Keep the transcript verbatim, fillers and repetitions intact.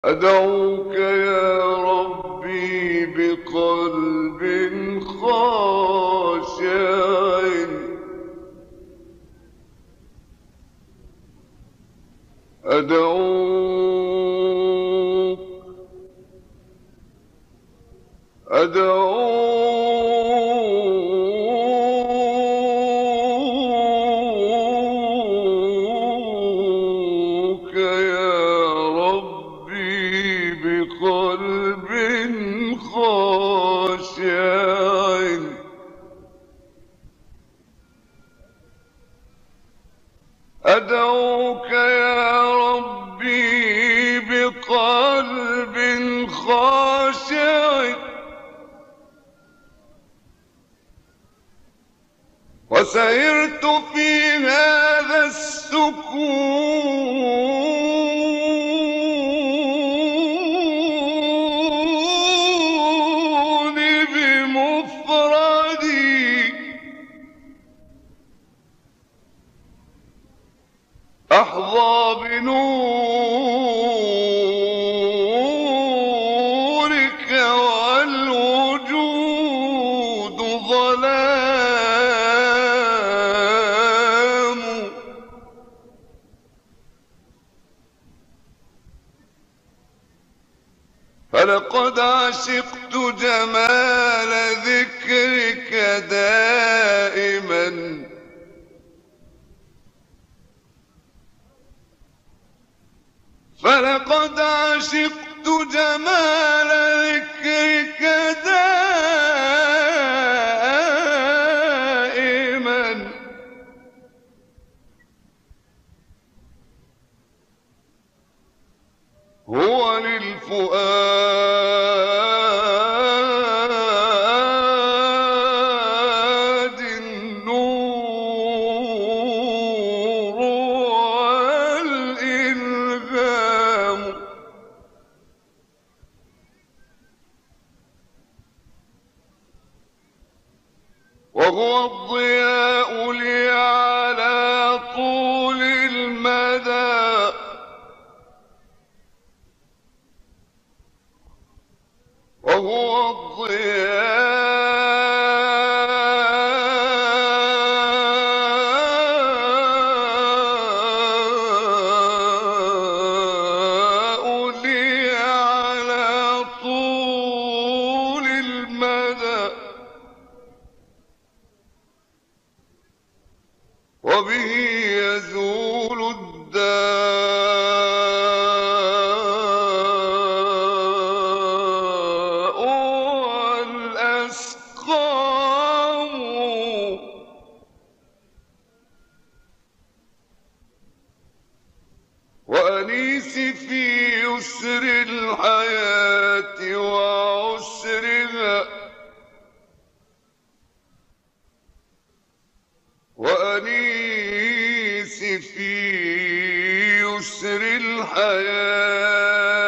أدعوك يا ربي بقلب خاشع، أدعوك أدعوك يا ربي بقلب خاشع، أدعوك يا ربي بقلب خاشع، وسيرت في هذا السكون بمفردي، أحظى بنورك والوجود ظلام، فلقد عشقت جمال ذكرك دائما، فلقد عشقت جمال ذكرك دائما، هو للفؤاد النور والإلهام، وهو الضياء لي على طول المدى، وهو الضياء لي على طول المدى، وبه يزول الداء والأسقام، وأنيسي في يسر الحياة وعسرها، وأنيسي في يسر الحياة